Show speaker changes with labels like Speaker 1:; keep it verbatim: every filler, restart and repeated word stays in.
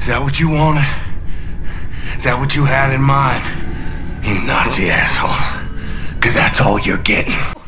Speaker 1: that what you wanted? Is that what you had in mind? You Nazi assholes. Because that's all you're getting.